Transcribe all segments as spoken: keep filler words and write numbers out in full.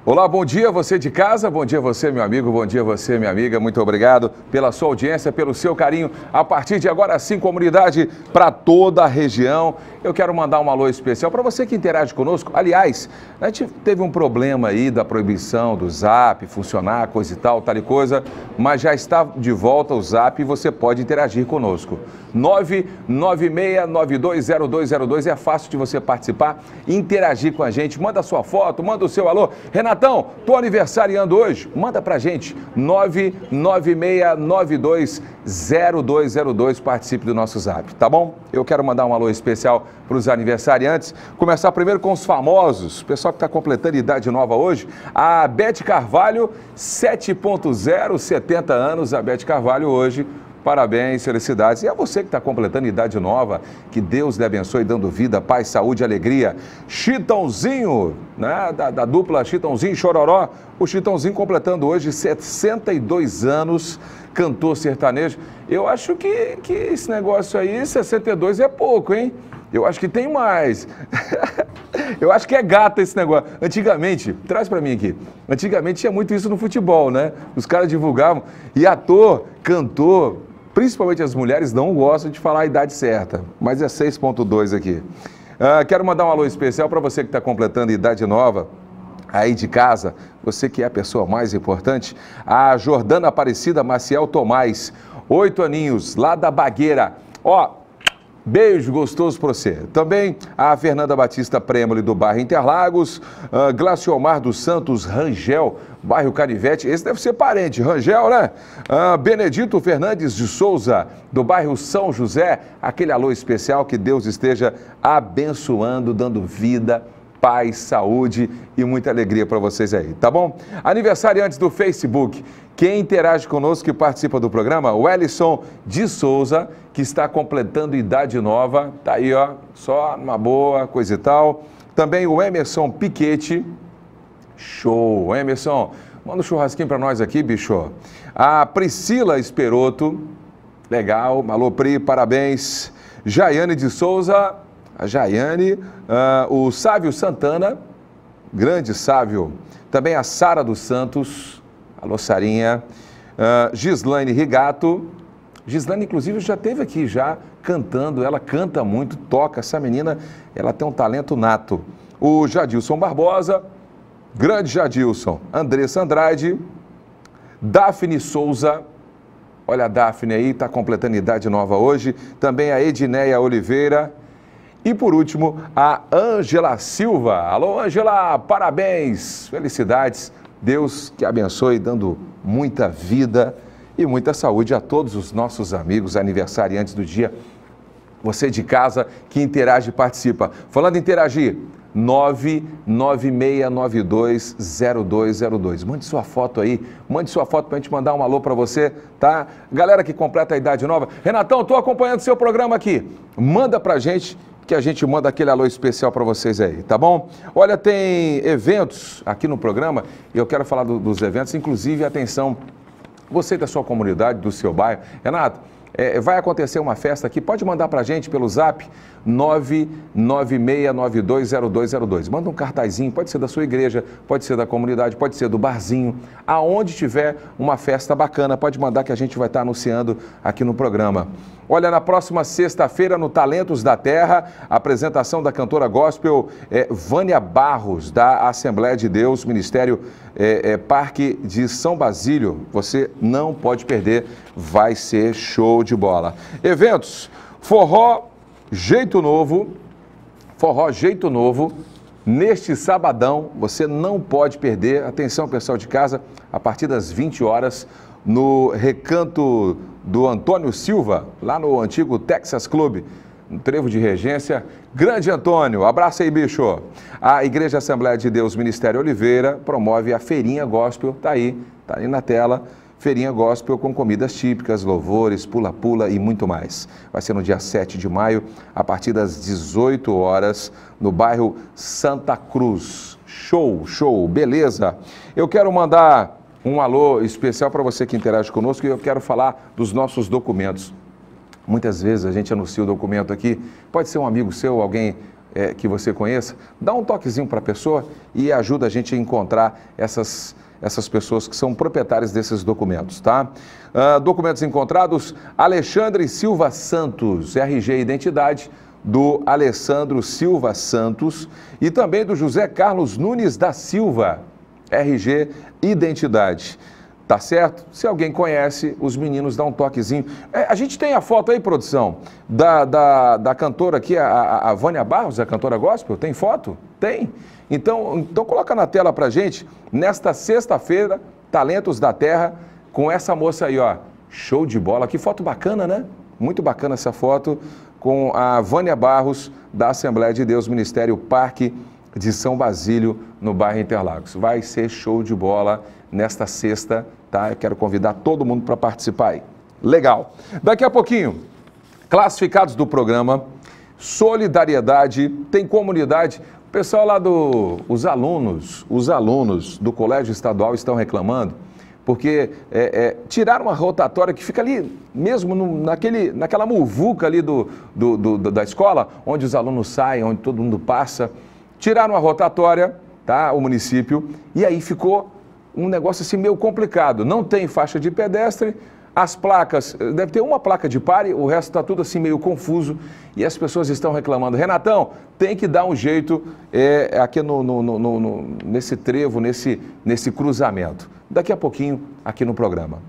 Olá, bom dia você de casa, bom dia você meu amigo, bom dia você minha amiga, muito obrigado pela sua audiência, pelo seu carinho. A partir de agora sim, comunidade para toda a região, eu quero mandar um alô especial para você que interage conosco. Aliás, a gente teve um problema aí da proibição do Zap funcionar, coisa e tal, tal e coisa, mas já está de volta o Zap e você pode interagir conosco. nove nove seis nove dois zero dois zero dois, é fácil de você participar, interagir com a gente, manda sua foto, manda o seu alô. Renatão, tô aniversariando hoje, manda pra gente, nove nove seis nove dois zero dois zero dois, participe do nosso Zap, tá bom? Eu quero mandar um alô especial para os aniversariantes, começar primeiro com os famosos, pessoal que está completando idade nova hoje, a Beth Carvalho, sete ponto zero, setenta anos, a Beth Carvalho hoje. Parabéns, felicidades. E a você que está completando idade nova, que Deus lhe abençoe, dando vida, paz, saúde e alegria. Chitãozinho, né, da, da dupla Chitãozinho e Chororó. O Chitãozinho completando hoje sessenta e dois anos, cantor sertanejo. Eu acho que, que esse negócio aí, sessenta e dois é pouco, hein? Eu acho que tem mais. Eu acho que é gata esse negócio. Antigamente, traz pra mim aqui, antigamente tinha muito isso no futebol, né? Os caras divulgavam, e ator, cantor, principalmente as mulheres não gostam de falar a idade certa, mas é seis ponto dois aqui. Uh, quero mandar um alô especial para você que está completando idade nova, aí de casa, você que é a pessoa mais importante, a Jordana Aparecida Maciel Tomás, oito aninhos, lá da Bagueira. Ó, beijo gostoso para você. Também a Fernanda Batista Prêmoli, do bairro Interlagos, uh, Glaciomar dos Santos Rangel, bairro Canivete, esse deve ser parente, Rangel, né? Uh, Benedito Fernandes de Souza, do bairro São José, aquele alô especial, que Deus esteja abençoando, dando vida, paz, saúde e muita alegria para vocês aí, tá bom? Aniversariantes do Facebook, quem interage conosco, que participa do programa, o Ellison de Souza, que está completando idade nova, tá aí, ó, só uma boa, coisa e tal. Também o Emerson Piquete, show, Emerson, manda um churrasquinho para nós aqui, bicho. A Priscila Esperoto, legal, alô Pri, parabéns. Jaiane de Souza, a Jaiane, uh, o Sávio Santana, grande Sávio, também a Sara dos Santos, alô Sarinha, uh, Gislaine Rigato, Gislaine inclusive já esteve aqui já cantando, ela canta muito, toca, essa menina, ela tem um talento nato. O Jadilson Barbosa, grande Jadilson, Andressa Andrade, Daphne Souza, olha a Daphne aí, está completando idade nova hoje, também a Edneia Oliveira. E por último, a Ângela Silva. Alô, Ângela, parabéns, felicidades. Deus que abençoe, dando muita vida e muita saúde a todos os nossos amigos aniversariantes do dia. Você de casa que interage e participa. Falando em interagir, nove nove seis nove dois zero dois zero dois. Mande sua foto aí, mande sua foto para a gente mandar um alô para você, tá? Galera que completa a idade nova. Renatão, estou acompanhando seu programa aqui. Manda para a gente, que a gente manda aquele alô especial para vocês aí, tá bom? Olha, tem eventos aqui no programa e eu quero falar do, dos eventos, inclusive, atenção, você da sua comunidade, do seu bairro. Renato, é, vai acontecer uma festa aqui, pode mandar para a gente pelo Zap nove nove seis nove dois zero dois zero dois. Manda um cartazinho, pode ser da sua igreja, pode ser da comunidade, pode ser do barzinho, aonde tiver uma festa bacana, pode mandar que a gente vai estar anunciando aqui no programa. Olha, na próxima sexta-feira, no Talentos da Terra, a apresentação da cantora gospel é, Vânia Barros, da Assembleia de Deus, Ministério é, é, Parque de São Basílio. Você não pode perder, vai ser show de bola. Eventos, forró Jeito Novo, forró Jeito Novo, neste sabadão, você não pode perder. Atenção, pessoal de casa, a partir das vinte horas, no Recanto do Antônio Silva, lá no antigo Texas Club, no Trevo de Regência. Grande Antônio, abraço aí, bicho. A Igreja Assembleia de Deus Ministério Oliveira promove a Feirinha Gospel, tá aí, tá aí na tela. Feirinha Gospel com comidas típicas, louvores, pula-pula e muito mais. Vai ser no dia sete de maio, a partir das dezoito horas, no bairro Santa Cruz. Show, show, beleza? Eu quero mandar um alô especial para você que interage conosco e eu quero falar dos nossos documentos. Muitas vezes a gente anuncia o documento aqui, pode ser um amigo seu, alguém é, que você conheça, dá um toquezinho para a pessoa e ajuda a gente a encontrar essas, essas pessoas que são proprietárias desses documentos, tá? Uh, documentos encontrados, Alexandre Silva Santos, R G Identidade, do Alessandro Silva Santos e também do José Carlos Nunes da Silva, R G Identidade. Tá certo? Se alguém conhece, os meninos dão um toquezinho. É, a gente tem a foto aí, produção, da, da, da cantora aqui, a, a Vânia Barros, a cantora gospel. Tem foto? Tem. Então, então coloca na tela pra gente, nesta sexta-feira, Talentos da Terra, com essa moça aí, ó. Show de bola. Que foto bacana, né? Muito bacana essa foto com a Vânia Barros, da Assembleia de Deus, Ministério Parque de São Basílio, no bairro Interlagos. Vai ser show de bola nesta sexta, tá? Eu quero convidar todo mundo para participar aí. Legal. Daqui a pouquinho, classificados do programa, solidariedade, tem comunidade. O pessoal lá do, os alunos, os alunos do Colégio Estadual estão reclamando, porque é, é, tiraram uma rotatória que fica ali, mesmo no, naquele, naquela muvuca ali do, do, do, da escola, onde os alunos saem, onde todo mundo passa. Tiraram a rotatória, tá, o município, e aí ficou um negócio assim meio complicado. Não tem faixa de pedestre, as placas, deve ter uma placa de pare, o resto está tudo assim meio confuso e as pessoas estão reclamando. Renatão, tem que dar um jeito é, aqui no, no, no, no, nesse trevo, nesse, nesse cruzamento. Daqui a pouquinho, aqui no programa.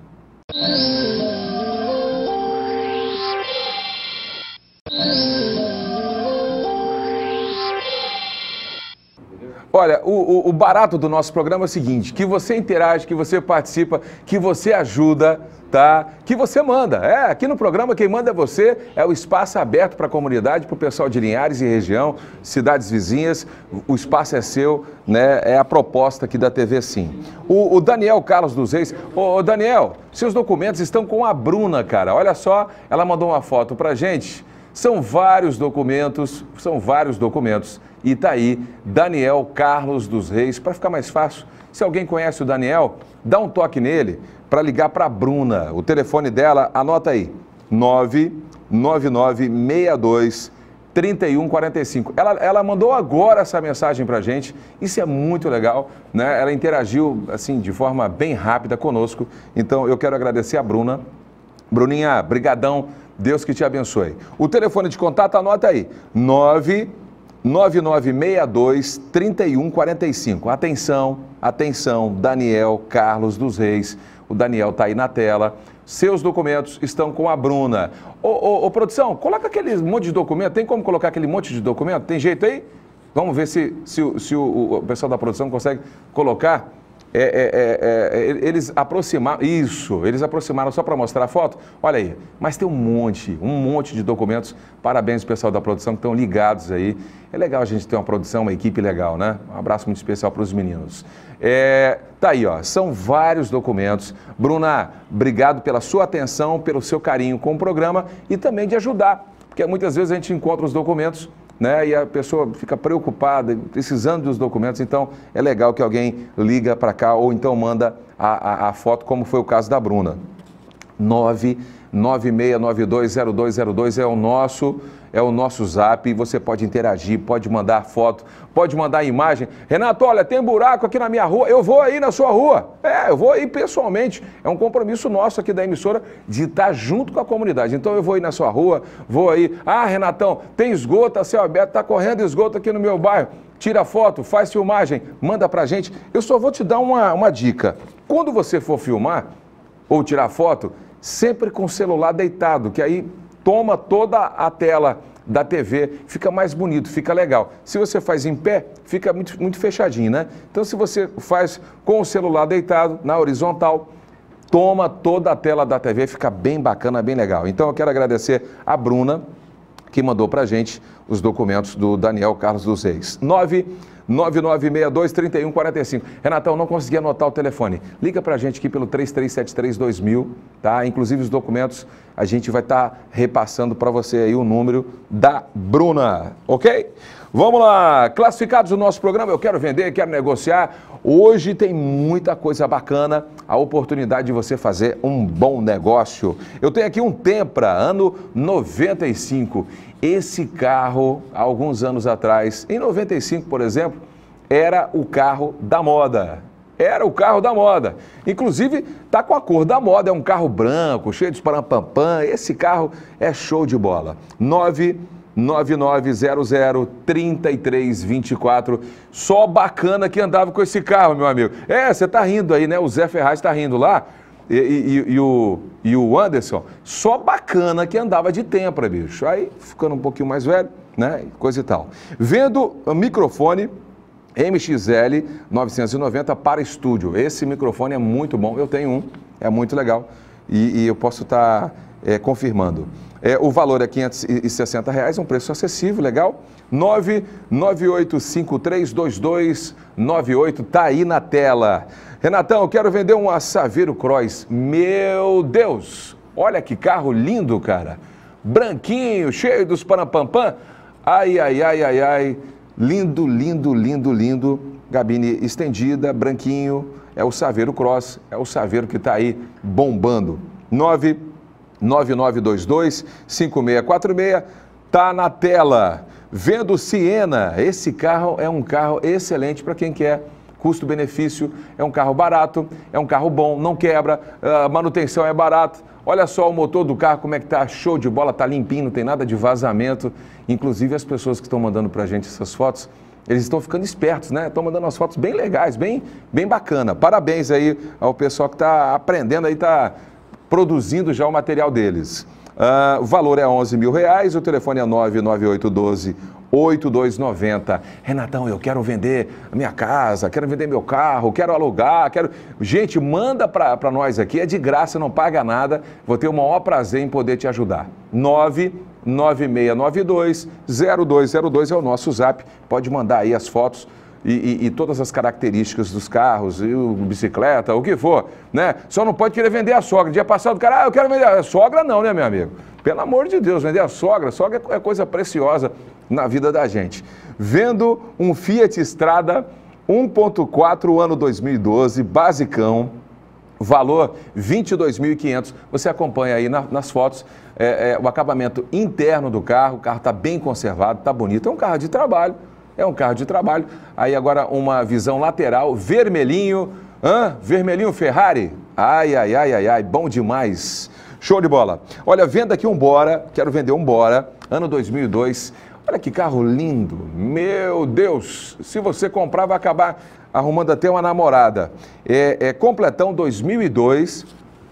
Olha, o, o, o barato do nosso programa é o seguinte, que você interage, que você participa, que você ajuda, tá? Que você manda. É, aqui no programa quem manda é você, é o espaço aberto para a comunidade, para o pessoal de Linhares e região, cidades vizinhas, o espaço é seu, né? É a proposta aqui da T V Sim. O, o Daniel Carlos dos Reis, ô, ô Daniel, seus documentos estão com a Bruna, cara, olha só, ela mandou uma foto pra gente, são vários documentos, são vários documentos. E tá aí, Daniel Carlos dos Reis, para ficar mais fácil, se alguém conhece o Daniel, dá um toque nele para ligar para a Bruna. O telefone dela, anota aí, nove nove nove seis dois, três um quatro cinco. Ela, ela mandou agora essa mensagem para a gente, isso é muito legal, né? Ela interagiu assim de forma bem rápida conosco, então eu quero agradecer a Bruna. Bruninha, brigadão, Deus que te abençoe. O telefone de contato, anota aí, nove nove nove seis dois, três um quatro cinco. Atenção, atenção, Daniel Carlos dos Reis. O Daniel está aí na tela. Seus documentos estão com a Bruna. Ô, ô, ô, produção, coloca aquele monte de documento. Tem como colocar aquele monte de documento? Tem jeito aí? Vamos ver se, se, se o, o pessoal da produção consegue colocar. É, é, é, é, eles aproximaram, isso, eles aproximaram só para mostrar a foto, olha aí, mas tem um monte, um monte de documentos, parabéns ao pessoal da produção que estão ligados aí, é legal a gente ter uma produção, uma equipe legal, né? Um abraço muito especial para os meninos. É, tá aí, ó, são vários documentos. Bruna, obrigado pela sua atenção, pelo seu carinho com o programa e também de ajudar, porque muitas vezes a gente encontra os documentos, né? E a pessoa fica preocupada, precisando dos documentos, então é legal que alguém liga para cá ou então manda a, a, a foto, como foi o caso da Bruna. nove nove seis nove dois zero dois zero dois é o nosso, é o nosso zap, você pode interagir, pode mandar foto, pode mandar imagem. Renato, olha, tem buraco aqui na minha rua, eu vou aí na sua rua. É, eu vou aí pessoalmente, é um compromisso nosso aqui da emissora de estar junto com a comunidade. Então eu vou aí na sua rua, vou aí, ah, Renatão, tem esgoto a céu aberto, tá correndo esgoto aqui no meu bairro. Tira foto, faz filmagem, manda pra gente. Eu só vou te dar uma, uma dica. Quando você for filmar ou tirar foto, sempre com o celular deitado, que aí toma toda a tela da T V, fica mais bonito, fica legal. Se você faz em pé, fica muito, muito fechadinho, né? Então, se você faz com o celular deitado, na horizontal, toma toda a tela da T V, fica bem bacana, bem legal. Então, eu quero agradecer a Bruna, que mandou pra gente os documentos do Daniel Carlos dos Reis. nove nove nove seis dois, três um quatro cinco. Renatão, não consegui anotar o telefone. Liga pra gente aqui pelo três três sete três dois mil, tá? Inclusive os documentos, a gente vai estar tá repassando para você aí o número da Bruna, ok? Vamos lá, classificados do nosso programa, eu quero vender, quero negociar. Hoje tem muita coisa bacana, a oportunidade de você fazer um bom negócio. Eu tenho aqui um Tempra, ano noventa e cinco, Esse carro, há alguns anos atrás, em noventa e cinco, por exemplo, era o carro da moda. Era o carro da moda. Inclusive, tá com a cor da moda, é um carro branco, cheio de parampampam. Esse carro é show de bola. nove nove nove zero zero três três dois quatro. Só bacana que andava com esse carro, meu amigo. É, você tá rindo aí, né? O Zé Ferraz tá rindo lá. E, e, e, o, e o Anderson, só bacana que andava de Tempra, bicho. Aí, ficando um pouquinho mais velho, né? Coisa e tal. Vendo o microfone M X L novecentos e noventa para estúdio. Esse microfone é muito bom, eu tenho um, é muito legal e, e eu posso estar é, confirmando. É, o valor é quinhentos e sessenta reais, um preço acessível, legal. nove nove oito cinco três dois dois nove oito, tá aí na tela. Renatão, eu quero vender um Saveiro Cross. Meu Deus, olha que carro lindo, cara. Branquinho, cheio dos parampampam. Ai, ai, ai, ai, ai. Lindo, lindo, lindo, lindo, gabine estendida, branquinho, é o Saveiro Cross, é o Saveiro que está aí bombando. nove nove nove dois dois cinco seis quatro seis, tá na tela. Vendo Siena, esse carro é um carro excelente para quem quer custo-benefício, é um carro barato, é um carro bom, não quebra, a manutenção é barata. Olha só o motor do carro, como é que tá, show de bola, tá limpinho, não tem nada de vazamento. Inclusive as pessoas que estão mandando pra gente essas fotos, eles estão ficando espertos, né? Estão mandando umas fotos bem legais, bem, bem bacana. Parabéns aí ao pessoal que está aprendendo aí, está produzindo já o material deles. Uh, o valor é onze mil reais, o telefone é nove nove oito um dois oito dois nove zero. Renatão, eu quero vender a minha casa, quero vender meu carro, quero alugar, quero... Gente, manda para nós aqui, é de graça, não paga nada. Vou ter o maior prazer em poder te ajudar. nove nove seis nove dois zero dois zero dois é o nosso zap. Pode mandar aí as fotos e, e, e todas as características dos carros, e o bicicleta, o que for, né? Só não pode querer vender a sogra. Dia passado o cara, ah, eu quero vender a sogra, não, né, meu amigo? Pelo amor de Deus, vender a sogra, sogra é coisa preciosa na vida da gente. Vendo um Fiat Strada um ponto quatro, ano dois mil e doze, basicão, valor vinte e dois mil e quinhentos. Você acompanha aí na, nas fotos é, é, o acabamento interno do carro, o carro está bem conservado, está bonito, é um carro de trabalho, é um carro de trabalho. Aí agora uma visão lateral, vermelhinho, hã? Vermelhinho Ferrari, ai, ai, ai, ai, ai, bom demais. Show de bola. Olha, venda aqui um Bora, quero vender um Bora, ano dois mil e dois. Olha que carro lindo, meu Deus. Se você comprar, vai acabar arrumando até uma namorada. É, é completão dois mil e dois,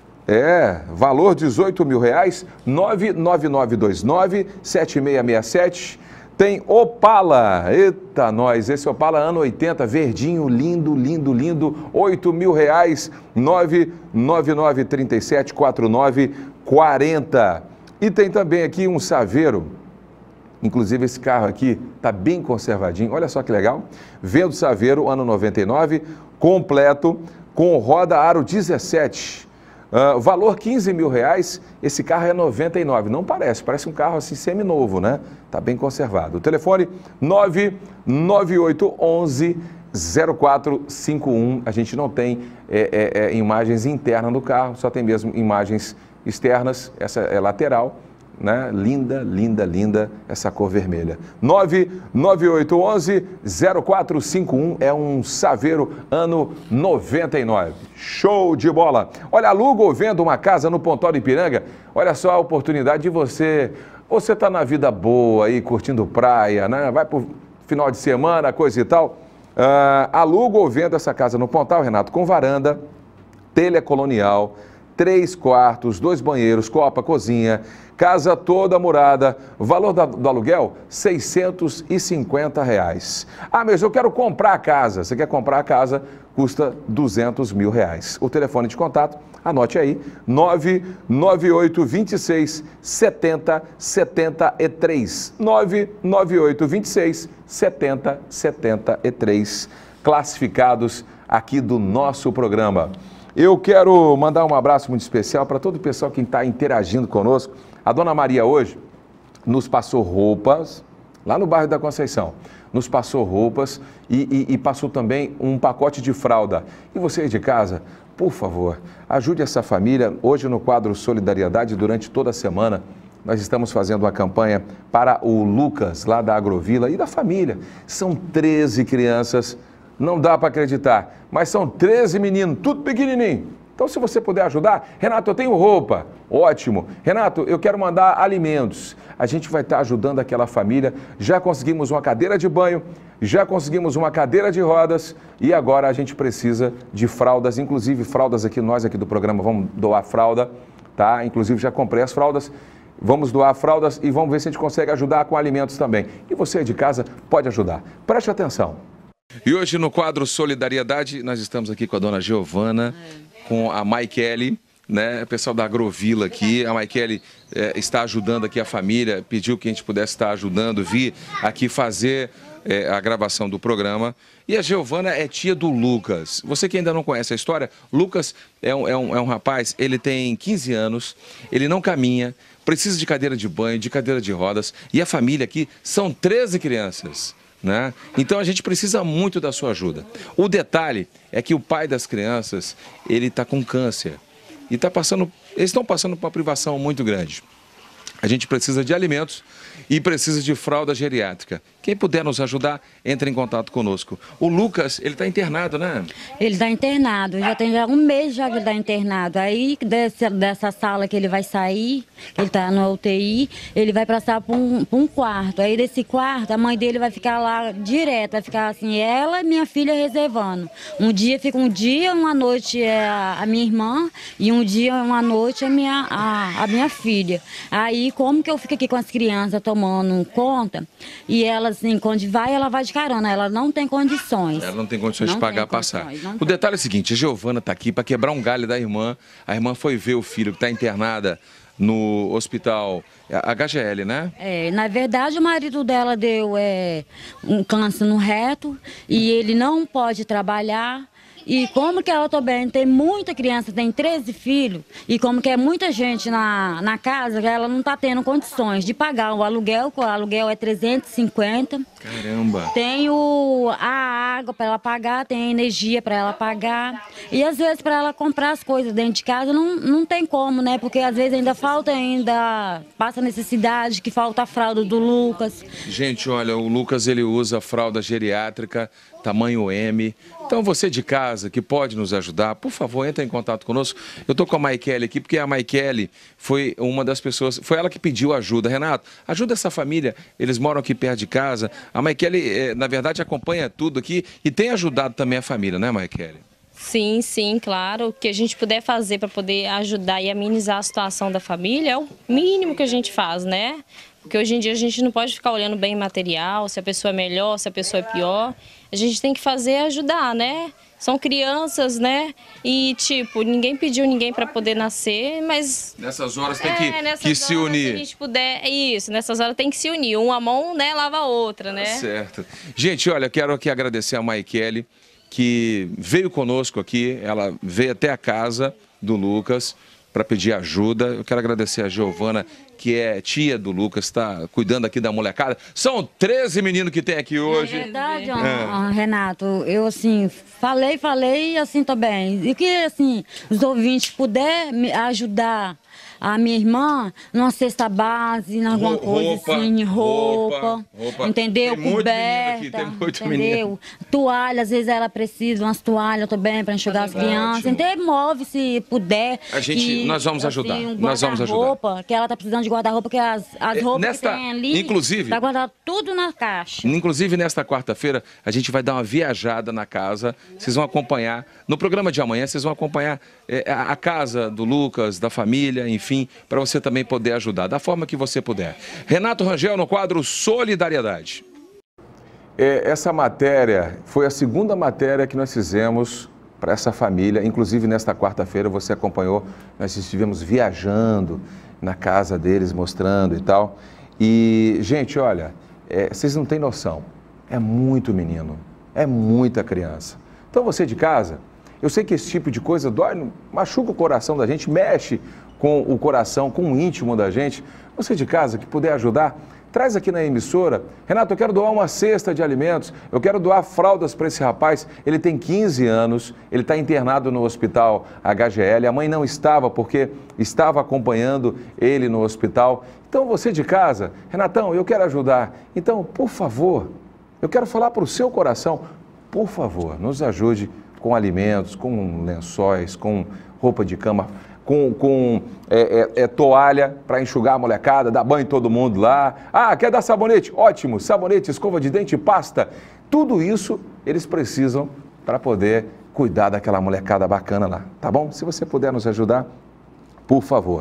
é, valor dezoito mil reais, nove nove nove dois nove sete seis seis sete. Tem Opala, eita nós, esse Opala ano oitenta, verdinho, lindo, lindo, lindo, oito mil reais, nove nove nove três sete quatro nove quatro zero. E tem também aqui um Saveiro, inclusive esse carro aqui está bem conservadinho, olha só que legal. Vendo Saveiro, ano noventa e nove, completo, com roda aro dezessete. Uh, valor quinze mil reais, esse carro é noventa e nove, não parece, parece um carro assim seminovo, né? Tá bem conservado. O telefone nove nove oito um um zero quatro cinco um, a gente não tem é, é, é, imagens internas do carro, só tem mesmo imagens externas, essa é lateral, né? Linda, linda, linda essa cor vermelha. nove nove oito um um zero quatro cinco um é um Saveiro ano noventa e nove. Show de bola! Olha, aluga ou vendo uma casa no Pontal do Ipiranga? Olha só a oportunidade de você... Você está na vida boa aí, curtindo praia, né? Vai pro final de semana, coisa e tal. Uh, aluga ou vendo essa casa no Pontal, Renato, com varanda, telha colonial, três quartos, dois banheiros, copa, cozinha, casa toda murada, valor da, do aluguel, seiscentos e cinquenta reais. Ah, mas eu quero comprar a casa. Você quer comprar a casa, custa duzentos mil reais. O telefone de contato, anote aí, nove nove oito dois seis sete zero sete três, nove nove oito dois seis sete zero sete três, classificados aqui do nosso programa. Eu quero mandar um abraço muito especial para todo o pessoal que está interagindo conosco. A Dona Maria hoje nos passou roupas, lá no bairro da Conceição, nos passou roupas e, e, e passou também um pacote de fralda. E você aí de casa, por favor, ajude essa família hoje no quadro Solidariedade durante toda a semana. nós estamos fazendo uma campanha para o Lucas, lá da Agrovila, e da família. São treze crianças, não dá para acreditar, mas são treze meninos, tudo pequenininho. Então, se você puder ajudar, Renato, eu tenho roupa, ótimo. Renato, eu quero mandar alimentos. A gente vai estar ajudando aquela família. Já conseguimos uma cadeira de banho, já conseguimos uma cadeira de rodas e agora a gente precisa de fraldas, inclusive fraldas aqui, nós aqui do programa vamos doar fralda, tá? Inclusive já comprei as fraldas, vamos doar fraldas e vamos ver se a gente consegue ajudar com alimentos também. E você de casa pode ajudar. Preste atenção. E hoje no quadro Solidariedade, nós estamos aqui com a dona Giovana, com a Maikele, né, o pessoal da Agrovila aqui. A Maikele é, está ajudando aqui a família, pediu que a gente pudesse estar ajudando, vir aqui fazer é, a gravação do programa. E a Giovana é tia do Lucas. Você que ainda não conhece a história, Lucas é um, é um, é um rapaz, ele tem quinze anos, ele não caminha, precisa de cadeira de banho, de cadeira de rodas, e a família aqui são treze crianças. Né? Então a gente precisa muito da sua ajuda. O detalhe é que o pai das crianças, ele está com câncer e tá passando, eles estão passando por uma privação muito grande. A gente precisa de alimentos e precisa de fralda geriátrica. Quem puder nos ajudar, entre em contato conosco. O Lucas, ele está internado, né? Ele está internado, já tem já um mês já que ele está internado. Aí, desse, dessa sala que ele vai sair, que ele está no U T I, ele vai passar para um, um quarto. Aí, desse quarto, a mãe dele vai ficar lá direto, vai ficar assim, ela e minha filha reservando. Um dia fica um dia, uma noite é a, a minha irmã, e um dia, uma noite, a minha, a, a minha filha. Aí, como que eu fico aqui com as crianças tomando conta, e elas assim, quando vai, ela vai de carona, ela não tem condições. Ela não tem condições não de pagar a passagem. O tem. Detalhe é o seguinte, a Giovana está aqui para quebrar um galho da irmã. A irmã foi ver o filho que está internada no hospital H G L, né? É, na verdade o marido dela deu é, um câncer no reto e ele não pode trabalhar. E como que ela também tem muita criança, tem treze filhos, e como que é muita gente na, na casa, ela não está tendo condições de pagar o aluguel, que o aluguel é trezentos e cinquenta. Caramba! Tem o, a água para ela pagar, tem a energia para ela pagar. E às vezes para ela comprar as coisas dentro de casa não, não tem como, né? Porque às vezes ainda falta, ainda passa necessidade, que falta a fralda do Lucas. Gente, olha, o Lucas ele usa fralda geriátrica, tamanho M. Então você de casa que pode nos ajudar, por favor, entre em contato conosco. Eu estou com a Maikele aqui, porque a Maikele foi uma das pessoas, foi ela que pediu ajuda. Renato, ajuda essa família, eles moram aqui perto de casa. A Maikele, na verdade, acompanha tudo aqui e tem ajudado também a família, né, Maikele? Sim, sim, claro. O que a gente puder fazer para poder ajudar e amenizar a situação da família é o mínimo que a gente faz, né? Porque hoje em dia a gente não pode ficar olhando bem material, se a pessoa é melhor, se a pessoa é pior. A gente tem que fazer é ajudar, né? São crianças, né? E, tipo, ninguém pediu ninguém para poder nascer, mas... Nessas horas tem que, é, nessas que horas, se unir. Se a gente puder... Isso, nessas horas tem que se unir. Uma mão, né, lava a outra, né? Certo. Gente, olha, quero aqui agradecer a Maikele, que veio conosco aqui. Ela veio até a casa do Lucas para pedir ajuda. Eu quero agradecer a Giovana, que é tia do Lucas, está cuidando aqui da molecada. São treze meninos que tem aqui hoje. É verdade, é. Renato, eu assim, falei, falei assim também. E que assim, os ouvintes puderem me ajudar a minha irmã numa cesta base, em alguma roupa, coisa assim, roupa, roupa, roupa. Entendeu? Tem coberta, aqui, tem muito entendeu? Menino. Toalha, às vezes ela precisa, umas toalhas também para enxugar as crianças. Então, move se puder. A gente, que, nós vamos ajudar, assim, um nós vamos ajudar. Roupa, que ela tá precisando de guarda-roupa, que as, as roupas nesta, que tem ali, inclusive, tá guardado tudo na caixa. Inclusive, nesta quarta-feira, a gente vai dar uma viajada na casa, vocês vão acompanhar, no programa de amanhã, vocês vão acompanhar é, a, a casa do Lucas, da família, enfim, Enfim, para você também poder ajudar, da forma que você puder. Renato Rangel no quadro Solidariedade. É, essa matéria foi a segunda matéria que nós fizemos para essa família. Inclusive, nesta quarta-feira, você acompanhou, nós estivemos viajando na casa deles, mostrando e tal. E, gente, olha, é, vocês não têm noção, é muito menino, é muita criança. Então, você de casa, eu sei que esse tipo de coisa dói, machuca o coração da gente, mexe com o coração, com o íntimo da gente. Você de casa que puder ajudar, traz aqui na emissora. Renato, eu quero doar uma cesta de alimentos, eu quero doar fraldas para esse rapaz. Ele tem quinze anos, ele está internado no hospital H G L. A mãe não estava porque estava acompanhando ele no hospital. Então, você de casa, Renatão, eu quero ajudar. Então, por favor, eu quero falar para o seu coração, por favor, nos ajude com alimentos, com lençóis, com roupa de cama, com, com é, é, é, toalha para enxugar a molecada, dar banho em todo mundo lá. Ah, quer dar sabonete? Ótimo, sabonete, escova de dente, pasta. Tudo isso eles precisam para poder cuidar daquela molecada bacana lá, tá bom? Se você puder nos ajudar, por favor.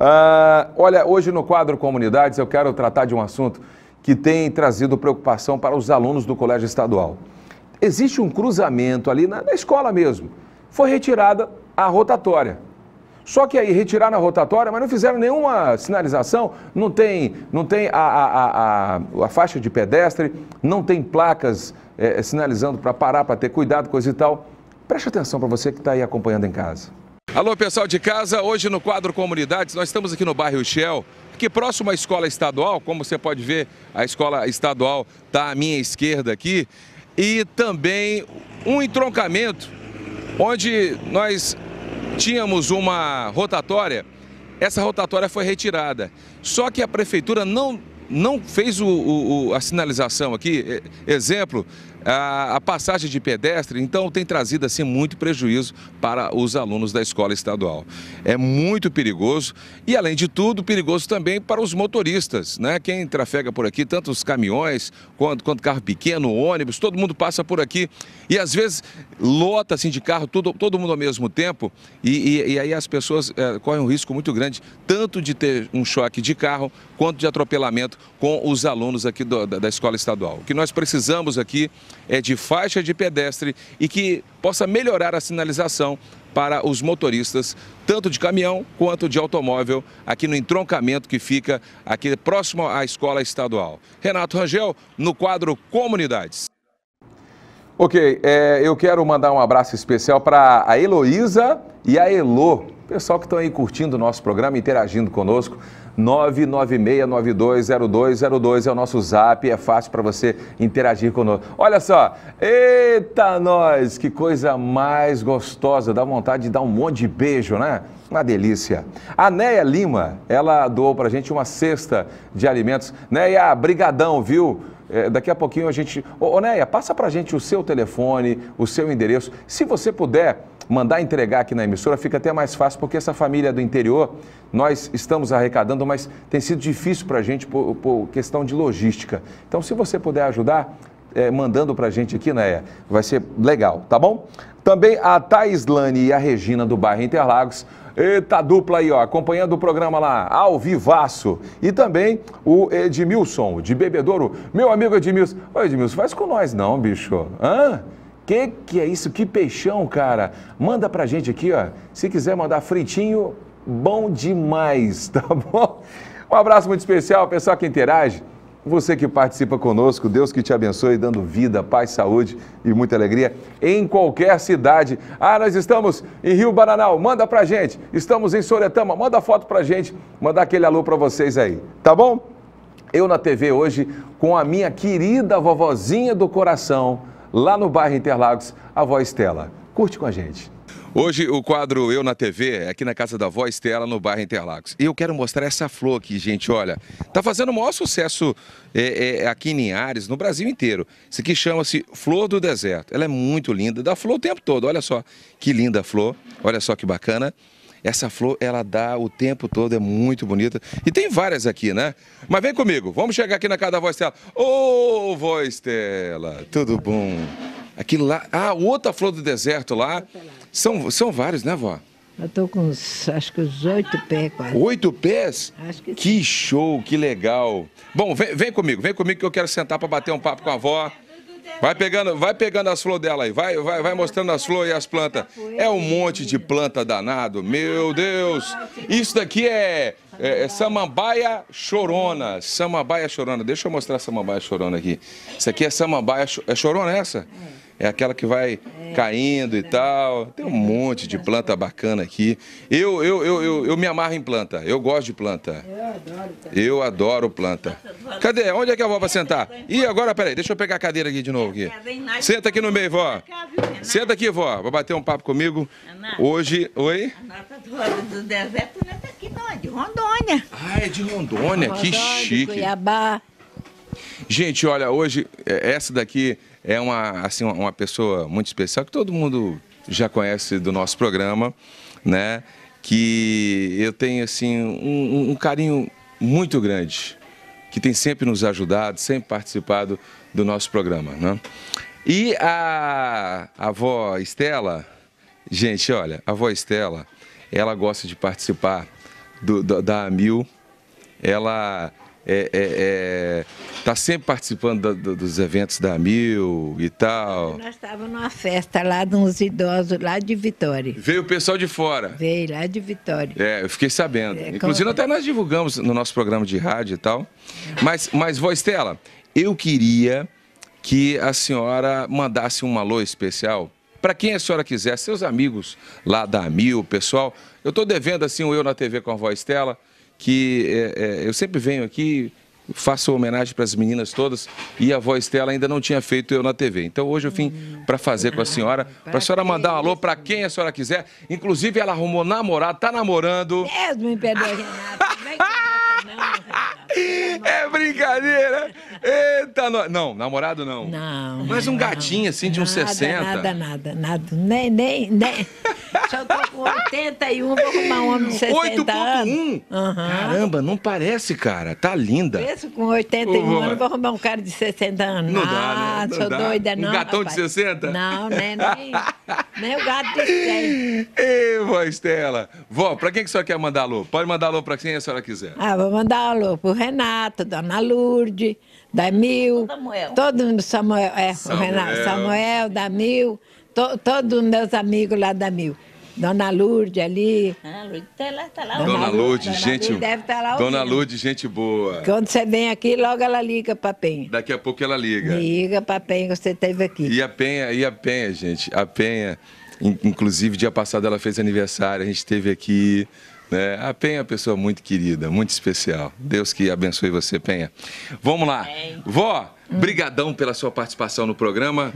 Ah, olha, hoje no quadro Comunidades eu quero tratar de um assunto que tem trazido preocupação para os alunos do Colégio Estadual. Existe um cruzamento ali na, na escola mesmo. Foi retirada a rotatória. Só que aí retiraram a rotatória, mas não fizeram nenhuma sinalização, não tem, não tem a, a, a, a faixa de pedestre, não tem placas é, sinalizando para parar, para ter cuidado, coisa e tal. Preste atenção para você que está aí acompanhando em casa. Alô, pessoal de casa, hoje no quadro Comunidades, nós estamos aqui no bairro Shell, aqui próximo à escola estadual, como você pode ver, a escola estadual está à minha esquerda aqui, e também um entroncamento, onde nós tínhamos uma rotatória, essa rotatória foi retirada, só que a prefeitura não, não fez o, o, a sinalização aqui, exemplo, a, a passagem de pedestre, então tem trazido assim muito prejuízo para os alunos da escola estadual. É muito perigoso e, além de tudo, perigoso também para os motoristas, né? Quem trafega por aqui, tanto os caminhões quanto, quanto carro pequeno, ônibus, todo mundo passa por aqui e às vezes lota assim de carro, tudo, todo mundo ao mesmo tempo e, e, e aí as pessoas é, correm um risco muito grande, tanto de ter um choque de carro quanto de atropelamento com os alunos aqui do, da, da escola estadual. O que nós precisamos aqui é de faixa de pedestre e que possa melhorar a sinalização para os motoristas, tanto de caminhão quanto de automóvel, aqui no entroncamento que fica aqui próximo à escola estadual. Renato Rangel, no quadro Comunidades. Ok, é, eu quero mandar um abraço especial para a Heloísa e a Elô, pessoal que estão aí curtindo o nosso programa, interagindo conosco. nove nove seis nove dois zero dois zero dois é o nosso zap, é fácil para você interagir conosco. Olha só, eita nós, que coisa mais gostosa, dá vontade de dar um monte de beijo, né? Uma delícia. A Neia Lima, ela doou para a gente uma cesta de alimentos. Neia, brigadão, viu? É, daqui a pouquinho a gente... Ô, ô Neia, passa para a gente o seu telefone, o seu endereço. Se você puder mandar entregar aqui na emissora, fica até mais fácil, porque essa família é do interior, nós estamos arrecadando, mas tem sido difícil para a gente por, por questão de logística. Então, se você puder ajudar, é, mandando para a gente aqui, Neia, vai ser legal, tá bom? Também a Thaislane e a Regina do bairro Interlagos. Eita, dupla aí, ó, acompanhando o programa lá, ao vivaço. E também o Edmilson, de Bebedouro. Meu amigo Edmilson. Ô, Edmilson, faz com nós não, bicho. Hã? Que que é isso? Que peixão, cara. Manda pra gente aqui, ó. Se quiser mandar fritinho, bom demais, tá bom? Um abraço muito especial, pessoal que interage. Você que participa conosco, Deus que te abençoe, dando vida, paz, saúde e muita alegria em qualquer cidade. Ah, nós estamos em Rio Bananal, manda pra gente. Estamos em Soretama, manda foto pra gente, manda aquele alô pra vocês aí, tá bom? Eu na T V hoje com a minha querida vovozinha do coração, lá no bairro Interlagos, a avó Estela. Curte com a gente. Hoje o quadro Eu na T V é aqui na casa da avó Estela, no bairro Interlagos. E eu quero mostrar essa flor aqui, gente, olha. Tá fazendo o maior sucesso é, é, aqui em Linhares, no Brasil inteiro. Isso aqui chama-se Flor do Deserto. Ela é muito linda, dá flor o tempo todo. Olha só que linda flor, olha só que bacana. Essa flor, ela dá o tempo todo, é muito bonita. E tem várias aqui, né? Mas vem comigo, vamos chegar aqui na casa da avó Estela. Ô, vó Estela, tudo bom? Aquilo lá, ah, outra flor do deserto lá. São, são vários, né, vó? Eu tô com uns, acho que uns oito pés quase. Oito pés? Acho que sim. Que show, que legal. Bom, vem, vem comigo, vem comigo que eu quero sentar para bater um papo com a avó. Vai pegando, vai pegando as flores dela aí, vai, vai, vai mostrando as flores e as plantas. É um monte de planta danado, meu Deus. Isso daqui é, é, é samambaia chorona, samambaia chorona. Deixa eu mostrar a samambaia chorona aqui. Isso aqui é samambaia, é chorona essa? É aquela que vai é, caindo é, e tal. Tem um monte de planta bacana aqui. Eu, eu, eu, eu, eu me amarro em planta. Eu gosto de planta. Eu adoro planta. Eu adoro planta. Cadê? Onde é que a vó vai sentar? Ih, agora, peraí, deixa eu pegar a cadeira aqui de novo. Aqui. Senta aqui no meio, vó. Senta aqui, vó. Vai bater um papo comigo. Hoje, oi? A nota do deserto não é daqui, não, é de Rondônia. Ah, é de Rondônia, que chique. Cuiabá. Gente, olha, hoje, essa daqui é uma, assim, uma pessoa muito especial, que todo mundo já conhece do nosso programa, né? Que eu tenho, assim, um, um carinho muito grande, que tem sempre nos ajudado, sempre participado do nosso programa, né? E a, a avó Estela, gente, olha, a avó Estela, ela gosta de participar do, do, da AMIL, ela é, é, é, tá sempre participando do, do, dos eventos da AMIL e tal. Nós estávamos numa festa lá de uns idosos lá de Vitória. Veio o pessoal de fora. Veio lá de Vitória. É, eu fiquei sabendo. É, Inclusive como... até nós divulgamos no nosso programa de rádio e tal. Mas, mas vó Estela, eu queria que a senhora mandasse um alô especial para quem a senhora quiser, seus amigos lá da AMIL, pessoal. Eu estou devendo assim um Eu na T V com a vó Estela, que é, é, eu sempre venho aqui, faço homenagem para as meninas todas, e a vó Estela ainda não tinha feito Eu na T V. Então hoje eu vim para fazer com a senhora, para a senhora mandar um alô para quem a senhora quiser. Inclusive ela arrumou namorado, tá namorando. Deus me perdoe, Renato. Não vem com essa, não, Renato. É brincadeira! Eita, no... não, namorado não. Não. Mas um não, gatinho assim de uns nada, sessenta. Nada, nada, nada. Nem, nem, nem. Só tô com oitenta e um, vou arrumar um homem de sessenta anos. oito ponto um? Uhum. Caramba, não parece, cara. Tá linda. Penso com oitenta e um anos, vou arrumar um cara de sessenta anos. Não ah, dá, né? Não sou dá. doida, não. Um gatão rapaz. de sessenta? Não, nem, nem, nem o gato de cem. Ei, vó Estela. Vó, pra quem que a senhora quer mandar alô? Pode mandar alô pra quem a senhora quiser. Ah, vou mandar um alô pro Renato, Dona Lourdes, da Mil. Samuel. Todo mundo, Samuel, é, Samuel. o Renato, Samuel, da Mil. To, todos os meus amigos lá da Mil. Dona Lourdes ali. Ah, Lourdes tá lá, tá lá. Dona, Dona Lourdes, Dona gente. Lourdes deve estar lá Dona ouvindo. Lourdes, gente boa. Quando você vem aqui, logo ela liga pra Penha. Daqui a pouco ela liga. Liga pra Penha que você esteve aqui. E a Penha, e a Penha, gente. A Penha, in- inclusive, dia passado ela fez aniversário, a gente esteve aqui. Né? A Penha é uma pessoa muito querida, muito especial. Deus que abençoe você, Penha. Vamos lá. Vó, brigadão pela sua participação no programa.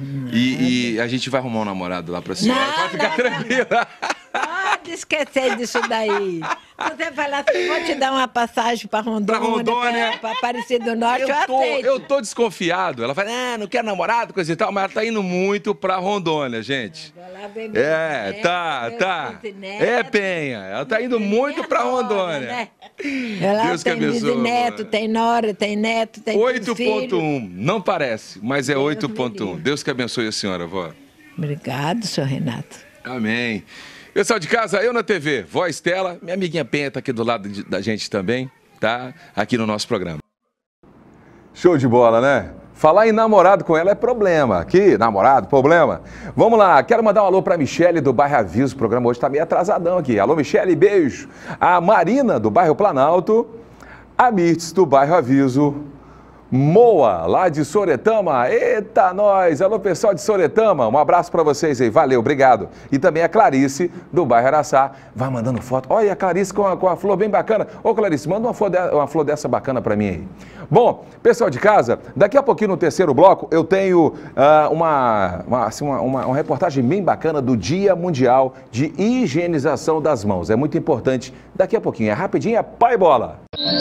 E, e a gente vai arrumar um namorado lá pra senhora. Não, Pode ficar não, tranquila. Pode esquecer disso daí. Você falar assim, vou te dar uma passagem para Rondônia, Pra Rondônia. para Aparecida do Norte, eu, Eu tô, aceito. eu tô desconfiado. Ela fala, ah, não quero namorado, coisa e tal, mas ela tá indo muito pra Rondônia, gente. Lá vem meu É, neto, tá, meu tá. bisneto. É, Penha. Ela tá indo muito pra Rondônia. Né? Ela Deus que tem abençoe, bisneto, mano. tem nora, tem neto, tem oito filho. ponto um. Não parece, mas é Deus oito me ponto um. livre. Deus que abençoe a senhora, vó. Obrigado, senhor Renato. Amém. Pessoal de casa, Eu na T V, vó Estela, minha amiguinha Penha tá aqui do lado de- da gente também, tá? Aqui no nosso programa. Show de bola, né? Falar em namorado com ela é problema. Aqui, namorado, problema. Vamos lá, quero mandar um alô pra Michele do bairro Aviso. O programa hoje tá meio atrasadão aqui. Alô, Michele, beijo. A Marina do bairro Planalto. A Mirtz do bairro Aviso. Moa, lá de Soretama. Eita, nós! Alô, pessoal de Soretama. Um abraço pra vocês aí. Valeu, obrigado. E também a Clarice, do bairro Araçá. Vai mandando foto. Olha a Clarice com a, com a flor bem bacana. Ô, Clarice, manda uma flor, de, uma flor dessa bacana pra mim aí. Bom, pessoal de casa, daqui a pouquinho no terceiro bloco eu tenho ah, uma, uma, assim, uma, uma, uma reportagem bem bacana do Dia Mundial de Higienização das Mãos. É muito importante. Daqui a pouquinho. É rapidinho, é pai bola.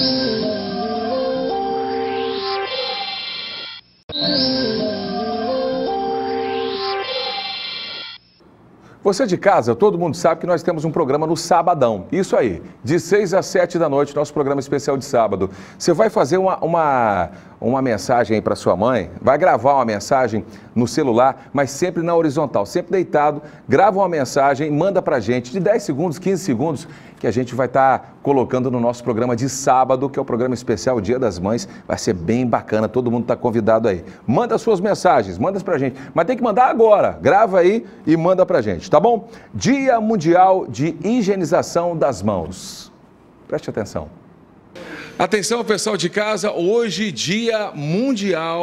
Você de casa, todo mundo sabe que nós temos um programa no sabadão. Isso aí, de seis às sete da noite, nosso programa especial de sábado. Você vai fazer uma, uma, uma mensagem aí para sua mãe, vai gravar uma mensagem no celular, mas sempre na horizontal, sempre deitado, grava uma mensagem, manda pra gente de dez segundos, quinze segundos, que a gente vai estar colocando no nosso programa de sábado, que é o programa especial Dia das Mães. Vai ser bem bacana, todo mundo está convidado aí. Manda suas mensagens, manda pra gente, mas tem que mandar agora. Grava aí e manda pra gente, tá bom? Dia Mundial de Higienização das Mãos. Preste atenção. Atenção, pessoal de casa, hoje Dia Mundial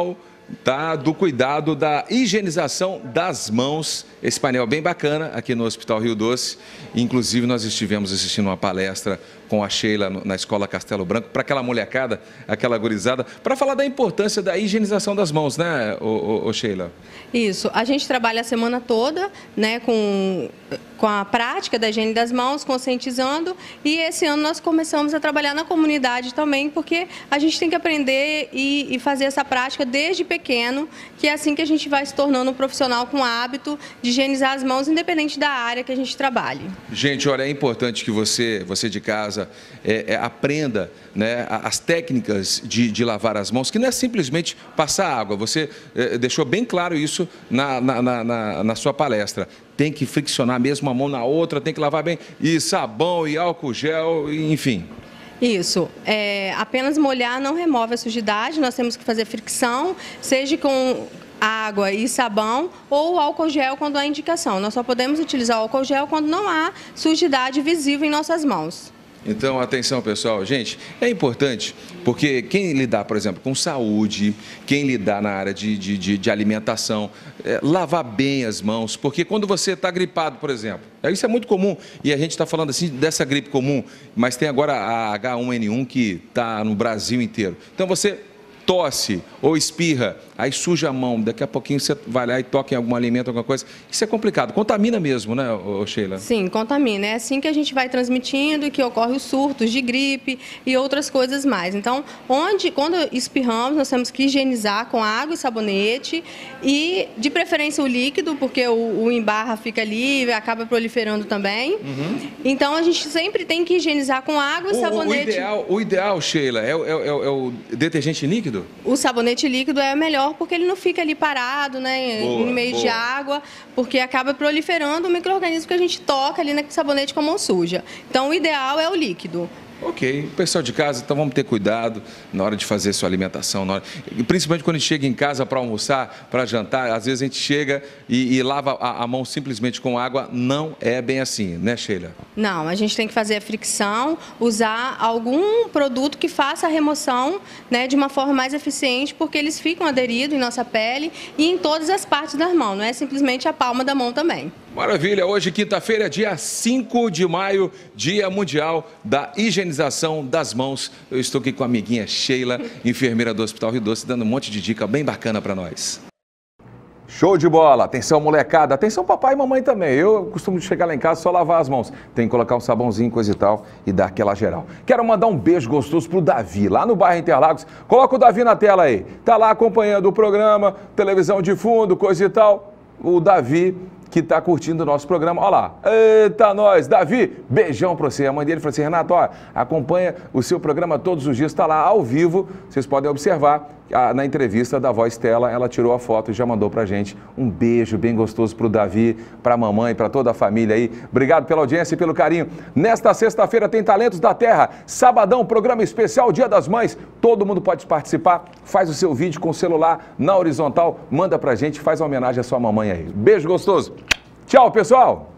tá, do cuidado da higienização das mãos. Esse painel bem bacana aqui no Hospital Rio Doce. Inclusive, nós estivemos assistindo uma palestra com a Sheila na Escola Castelo Branco, para aquela molecada, aquela gurizada, para falar da importância da higienização das mãos, né, ô, ô, ô Sheila? Isso. A gente trabalha a semana toda, né, com, com a prática da higiene das mãos, conscientizando, e esse ano nós começamos a trabalhar na comunidade também, porque a gente tem que aprender e, e fazer essa prática desde pequeno, que é assim que a gente vai se tornando um profissional com hábito de higienizar as mãos, independente da área que a gente trabalhe. Gente, olha, é importante que você, você de casa, é, é, aprenda, né, as técnicas de, de lavar as mãos, que não é simplesmente passar água. Você é, deixou bem claro isso na, na, na, na sua palestra. Tem que friccionar mesmo uma mão na outra, tem que lavar bem, e sabão, e álcool gel, e, enfim. Isso, é, apenas molhar não remove a sujidade, nós temos que fazer fricção, seja com água e sabão ou álcool gel quando há indicação. Nós só podemos utilizar o álcool gel quando não há sujidade visível em nossas mãos. Então, atenção pessoal, gente, é importante porque quem lidar, por exemplo, com saúde, quem lidar na área de, de, de, de alimentação, é, lavar bem as mãos, porque quando você está gripado, por exemplo, isso é muito comum e a gente está falando assim dessa gripe comum, mas tem agora a H um N um que está no Brasil inteiro. Então você tosse ou espirra, aí suja a mão, daqui a pouquinho você vai lá e toca em algum alimento, alguma coisa. Isso é complicado, contamina mesmo, né, Sheila? Sim, contamina. É assim que a gente vai transmitindo e que ocorre os surtos de gripe e outras coisas mais. Então, onde, quando espirramos, nós temos que higienizar com água e sabonete e, de preferência, o líquido, porque o, o embarra fica ali e acaba proliferando também. Uhum. Então, a gente sempre tem que higienizar com água e o, sabonete. O ideal, o ideal, Sheila, é, é, é, é o detergente líquido? O sabonete líquido é melhor porque ele não fica ali parado, né, boa, em meio boa. de água, porque acaba proliferando o micro-organismo que a gente toca ali no sabonete com a mão suja. Então, o ideal é o líquido. Ok, pessoal de casa, então vamos ter cuidado na hora de fazer sua alimentação, na hora... principalmente quando a gente chega em casa para almoçar, para jantar, às vezes a gente chega e, e lava a, a mão simplesmente com água, não é bem assim, né, Sheila? Não, a gente tem que fazer a fricção, usar algum produto que faça a remoção, né, de uma forma mais eficiente, porque eles ficam aderidos em nossa pele e em todas as partes da mão, não é simplesmente a palma da mão também. Maravilha, hoje quinta-feira, dia cinco de maio, Dia Mundial da Higienização das Mãos. Eu estou aqui com a amiguinha Sheila, enfermeira do Hospital Rio Doce, dando um monte de dica bem bacana para nós. Show de bola! Atenção, molecada! Atenção, papai e mamãe também. Eu costumo chegar lá em casa só lavar as mãos. Tem que colocar um sabãozinho, coisa e tal, e dar aquela geral. Quero mandar um beijo gostoso pro Davi, lá no bairro Interlagos. Coloca o Davi na tela aí. Tá lá acompanhando o programa, televisão de fundo, coisa e tal. O Davi, que está curtindo o nosso programa. Olha lá. Eita, nós. Davi, beijão para você. A mãe dele falou assim, Renato, ó, acompanha o seu programa todos os dias, está lá ao vivo. Vocês podem observar a, na entrevista da Voz Tela, ela tirou a foto e já mandou para a gente. Um beijo bem gostoso para o Davi, para a mamãe, para toda a família aí. Obrigado pela audiência e pelo carinho. Nesta sexta-feira tem Talentos da Terra. Sabadão, programa especial, Dia das Mães. Todo mundo pode participar. Faz o seu vídeo com o celular na horizontal. Manda para a gente, faz uma homenagem à sua mamãe aí. Beijo gostoso. Tchau, pessoal!